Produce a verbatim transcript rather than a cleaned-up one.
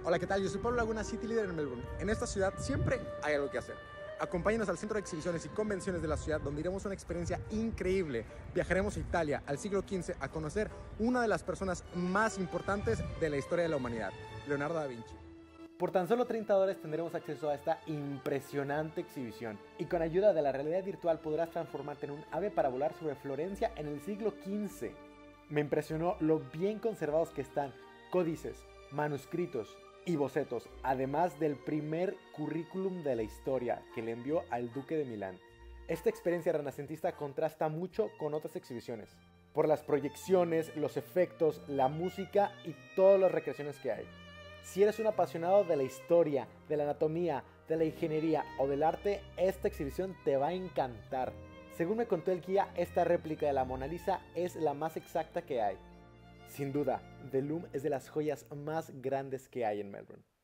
Hola, ¿qué tal? Yo soy Pablo Laguna, City Leader en Melbourne. En esta ciudad siempre hay algo que hacer. Acompáñanos al centro de exhibiciones y convenciones de la ciudad, donde iremos una experiencia increíble. Viajaremos a Italia, al siglo quince, a conocer una de las personas más importantes de la historia de la humanidad, Leonardo da Vinci. Por tan solo treinta dólares tendremos acceso a esta impresionante exhibición y con ayuda de la realidad virtual podrás transformarte en un ave para volar sobre Florencia en el siglo quince. Me impresionó lo bien conservados que están códices, manuscritos y bocetos, además del primer currículum de la historia que le envió al duque de Milán. Esta experiencia renacentista contrasta mucho con otras exhibiciones, por las proyecciones, los efectos, la música y todas las recreaciones que hay. Si eres un apasionado de la historia, de la anatomía, de la ingeniería o del arte, esta exhibición te va a encantar. Según me contó el guía, esta réplica de la Mona Lisa es la más exacta que hay. Sin duda, The Louvre es de las joyas más grandes que hay en Melbourne.